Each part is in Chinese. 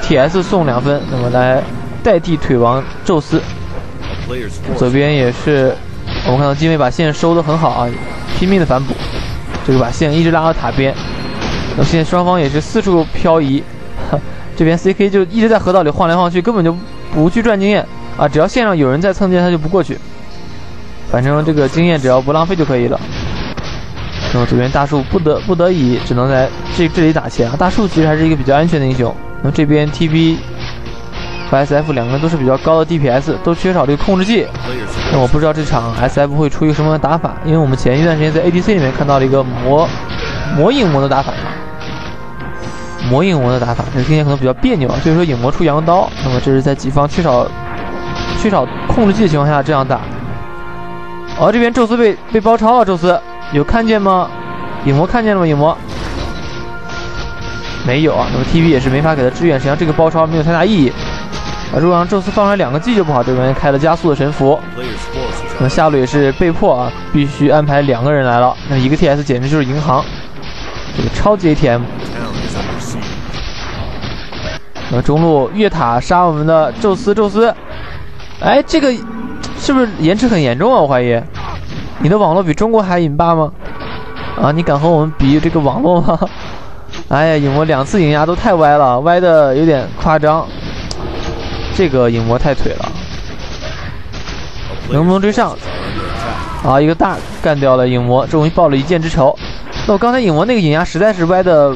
TS 送2分，那么来代替腿王宙斯。左边也是我们看到金卫把线收得很好啊，拼命的反补，这个把线一直拉到塔边。那么现在双方也是四处漂移，这边 CK 就一直在河道里晃来晃去，根本就不去赚经验啊，只要线上有人在蹭经验，他就不过去。反正这个经验只要不浪费就可以了。那么左边大树不得已只能在这里打钱啊。大树其实还是一个比较安全的英雄。那么这边 TB 和 SF 两个人都是比较高的 DPS， 都缺少这个控制技。那我不知道这场 SF 会出一个什么样的打法，因为我们前一段时间在 ADC 里面看到了一个魔影魔的打法。魔影魔的打法，这个听起来可能比较别扭啊，所以说影魔出阳刀。那么这是在己方缺少控制技的情况下这样打。哦，这边宙斯被包抄了，宙斯有看见吗？影魔看见了吗？影魔没有啊。那么 TB 也是没法给他支援，实际上这个包抄没有太大意义。如果让宙斯放出来2个技就不好，这边开了加速的神符。那么下路也是被迫啊，必须安排2个人来了。那一个 TS 简直就是银行，这个超级 ATM。那么中路越塔杀我们的宙斯，哎，这个是不是延迟很严重啊？我怀疑，你的网络比中国还引爆吗？啊，你敢和我们比这个网络吗？哎呀，影魔2次影压都太歪了，歪的有点夸张。这个影魔太腿了，能不能追上？啊，一个大干掉了影魔，终于报了一箭之仇。那我刚才影魔那个影压实在是歪的。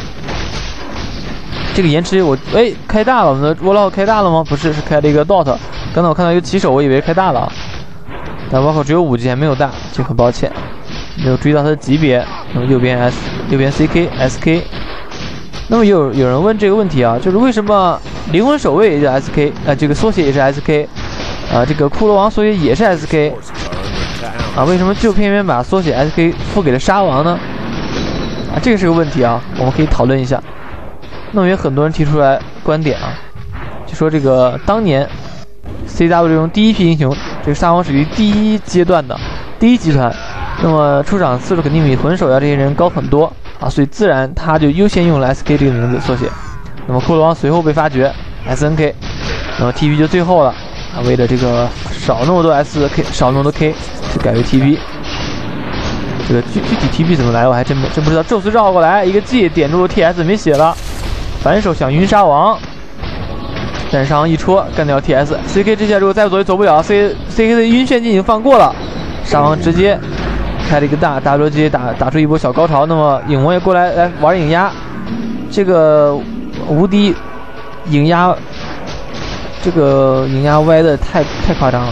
这个延迟开大了，我们的沃洛开大了吗？不是，是开了一个 dot。刚才我看到一个起手，我以为开大了，但沃洛只有5级还没有大，这很抱歉，没有追到他的级别。那么右边 CK SK。那么有人问这个问题啊，就是为什么灵魂守卫也叫 SK 这个缩写也是 SK 这个骷髅王缩写也是 SK 为什么就偏偏把缩写 SK 付给了沙王呢？这个是个问题啊，我们可以讨论一下。那么有很多人提出来观点啊，就说这个当年 CW 中第一批英雄，这个沙王属于第一阶段的第一集团，那么出场次数肯定比魂手这些人高很多啊，所以自然他就优先用了 SK 这个名字缩写。那么骷髅王随后被发掘 SNK， 那么 TB 就最后了啊，为了这个少那么多 SK 少那么多 K， 就改为 TB。这个具体 TB 怎么来我还真不知道。宙斯绕过来一个 G 点住 TS 没血了。反手想晕沙王，但是沙王一戳干掉 TS。CK 这下如果再走也走不了 ，CK 的晕眩技已经放过了，沙王直接开了一个大 WG 打出一波小高潮。那么影魔也过来玩影压，这个无敌影压，这个影压歪的太夸张了。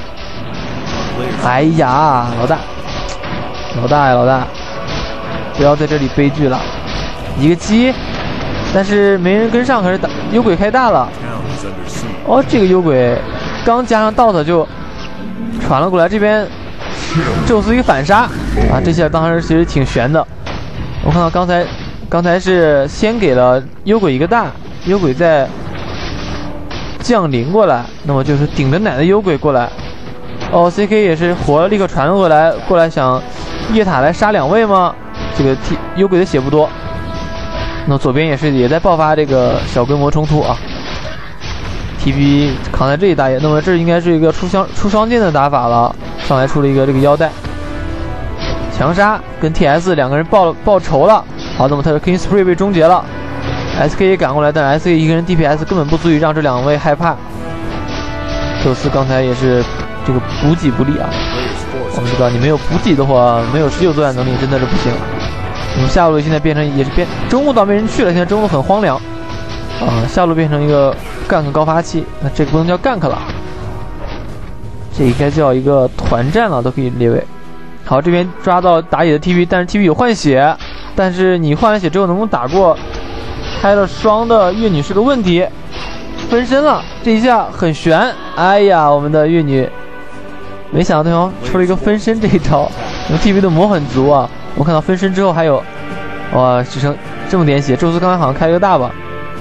哎呀，老大呀老大，不要在这里悲剧了，一个击。但是没人跟上，可是幽鬼开大了。哦，这个幽鬼刚加上 dot 就传了过来，这边宙斯一个反杀啊，这下当时其实挺悬的。我看到刚才是先给了幽鬼一个大，幽鬼再降临过来，那么就是顶着奶的幽鬼过来。哦 ，CK 也是活了，立刻传了过来想越塔来杀2位吗？这个幽鬼的血不多。那左边也在爆发这个小规模冲突啊 ，TB 扛在这一大爷，那么这应该是一个出双剑的打法了，上来出了一个这个腰带，强杀跟 TS 2个人报仇了。好，那么他的 King Spree 被终结了 ，SK 也赶过来，但是 SK 一个人 DPS 根本不足以让这2位害怕。宙斯刚才也是这个补给不利啊，我们知道你没有补给的话，没有持久作战能力真的是不行。那么下路现在变成中路倒没人去了，现在中路很荒凉下路变成一个gank高发器，那这个不能叫gank了，这应该叫一个团战了，都可以列为。好，这边抓到打野的 TB， 但是 TB 有换血，但是你换完血之后能不能打过开了双的月女是个问题，分身了，这一下很悬。哎呀，我们的月女没想到对方出了一个分身这一招，我们 TB 的魔很足啊。我看到分身之后还有，哇，只剩这么点血。宙斯刚才好像开了个大吧，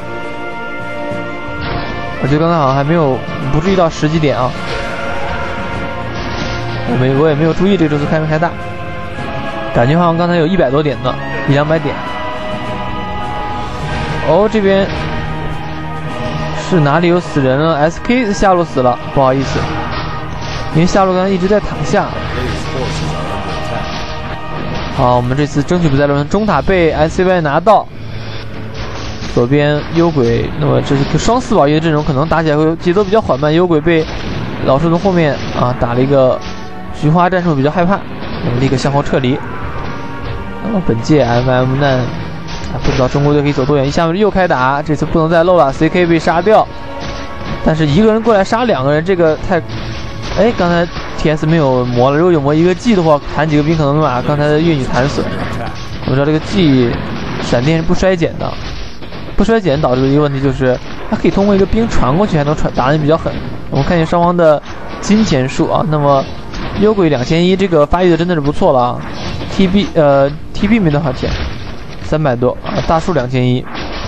我觉得刚才好像还没有不注意到10几点啊，我也没有注意这个宙斯开没开大，感觉好像刚才有100多点呢，100-200点。哦，这边是哪里有死人了 ？SK 下路死了，不好意思，因为下路刚才一直在塔下。好，我们这次争取不在轮中塔被 SCY 拿到，左边幽鬼，那么这是个双4保1的阵容，可能打起来会节奏比较缓慢。幽鬼被老树从后面打了一个菊花战术，比较害怕，那么立刻向后撤离。那么本届 MM9不知道中国队可以走多远，一下子又开打，这次不能再漏了 ，CK 被杀掉，但是一个人过来杀2个人，这个太，刚才 TS 没有磨了，如果有磨一个 G 的话，弹几个兵可能把刚才的越女弹死。我知道这个 G 闪电是不衰减的，不衰减导致的一个问题就是，它可以通过一个兵传过去，还能打得比较狠。我们看见双方的金钱数啊，那么幽鬼2100，这个发育的真的是不错了啊。TP 没多少钱，300多啊，大树2100。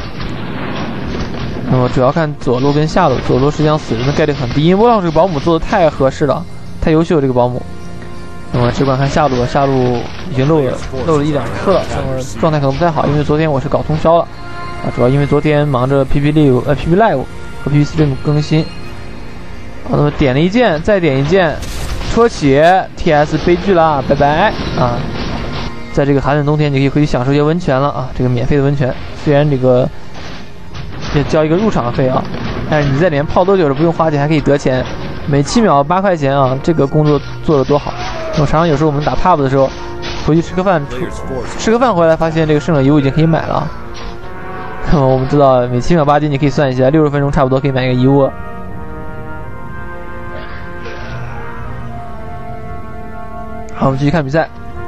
那么主要看左路跟下路，左路实际上死人的概率很低，因为波浪这个保姆做的太合适了，太优秀了这个保姆。那么只管看下路，下路已经漏了1-2次了，那么状态可能不太好，因为昨天我是搞通宵了啊，主要因为昨天忙着 PP Live 和 PP Stream 更新。那么点了一键，再点一键，戳起 TS 悲剧啦，拜拜啊！在这个寒冷冬天，你可以回去享受一些温泉了啊，这个免费的温泉，虽然这个也交一个入场费啊，但是你在里面泡多久是不用花钱，还可以得钱，每7秒8块钱啊，这个工作做得多好。那么常常有时候我们打 pub 的时候，回去吃个饭回来，发现这个剩的油已经可以买了。那么我们知道每7秒8斤，你可以算一下，60分钟差不多可以买一个衣物。好，我们继续看比赛。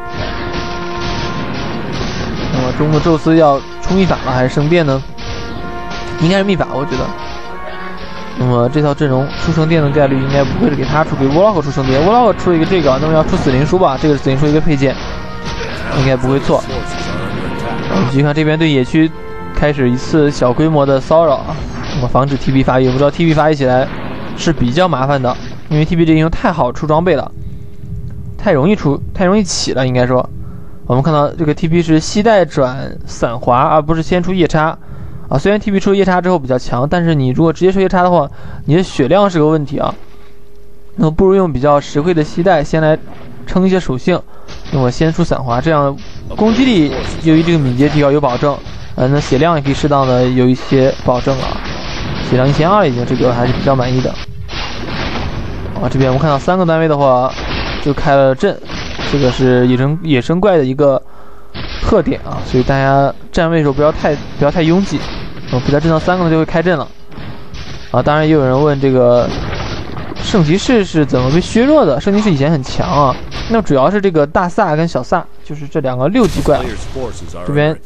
那么中国宙斯要出秘法了还是圣殿呢？应该是秘法，我觉得。那么这套阵容出圣殿的概率应该不会是给他出，给沃拉克出圣殿。沃拉克出了一个这个，那么要出死灵书吧？这个是死灵书一个配件，应该不会错。我们继续看这边对野区开始一次小规模的骚扰啊，那么防止 TP 发育。我不知道 TP 发育起来是比较麻烦的，因为 TP 这个英雄太好出装备了，太容易起了，应该说。我们看到这个 TP 是携带转散滑，而不是先出夜叉啊。虽然 TP 出夜叉之后比较强，但是你如果直接出夜叉的话，你的血量是个问题啊。那么不如用比较实惠的携带先来撑一些属性，那么先出散滑，这样攻击力由于这个敏捷提高有保证，那血量也可以适当的有一些保证啊。血量1200已经，这个还是比较满意的。啊，这边我们看到3个单位的话就开了阵。这个是野生怪的一个特点啊，所以大家站位的时候不要太拥挤。比赛阵到3个就会开阵了啊。当然也有人问这个圣骑士是怎么被削弱的？圣骑士以前很强啊，那主要是这个大萨跟小萨，就是这2个6级怪。这边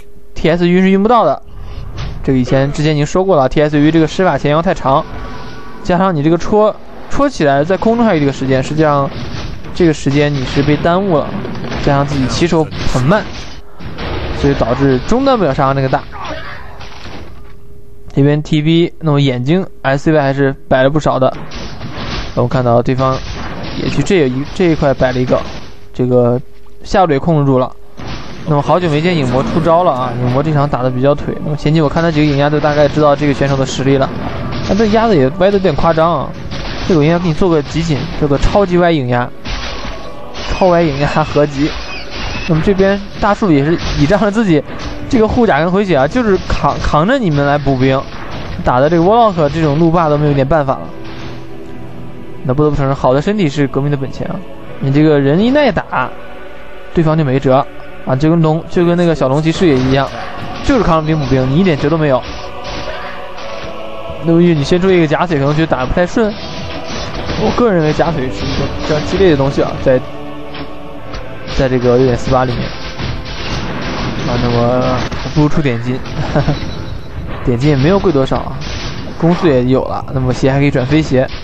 TS 晕是晕不到的，这个之前已经说过了 ，TS 晕这个施法前摇太长，加上你这个戳起来在空中还有这个时间，实际上。这个时间你是被耽误了，加上自己起手很慢，所以导致中单不了杀那个大。这边 TB 那么眼睛 SCY 还是摆了不少的，我们看到对方也去这一块摆了一个，这个下路也控制住了。那么好久没见影魔出招了啊，影魔这场打得比较腿。那么前期我看他几个影压就大概知道这个选手的实力了，但这压的也歪的有点夸张啊。这个影压给你做个集锦，这个超级歪影压。超歪影压合集，那么这边大树也是倚仗着自己这个护甲跟回血啊，就是扛着你们来补兵，打的这个沃洛克这种路霸都没有点办法了。那不得不承认，好的身体是革命的本钱啊！你这个人一耐打，对方就没辙啊，就跟那个小龙骑士也一样，就是扛着兵补兵，你一点辙都没有。那么你先出一个假腿，可能就打得不太顺。我个人认为假腿是一个非常激烈的东西啊，在这个6.48里面啊，那么不如出点金，点金也没有贵多少啊，攻速也有了，那么鞋还可以转飞鞋。